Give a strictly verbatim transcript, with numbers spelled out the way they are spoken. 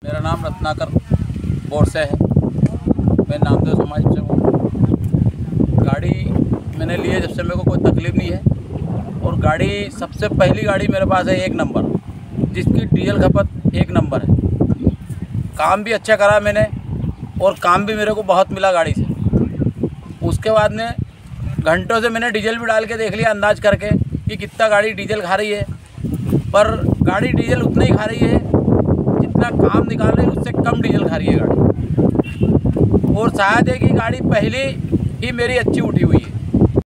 मेरा नाम रत्नाकर बोरसे है। मैं नामदेव समाज से हूँ। गाड़ी मैंने ली है जब से मेरे को कोई तकलीफ़ नहीं है। और गाड़ी सबसे पहली गाड़ी मेरे पास है एक नंबर, जिसकी डीजल खपत एक नंबर है। काम भी अच्छा करा मैंने और काम भी मेरे को बहुत मिला गाड़ी से। उसके बाद में घंटों से मैंने डीजल भी डाल के देख लिया अंदाज करके कि कितना गाड़ी डीजल खा रही है, पर गाड़ी डीजल उतना ही खा रही है जितना काम निकाल रही है, उससे कम डीजल खा रही है गाड़ी। और शायद है कि गाड़ी पहले ही मेरी अच्छी उठी हुई है।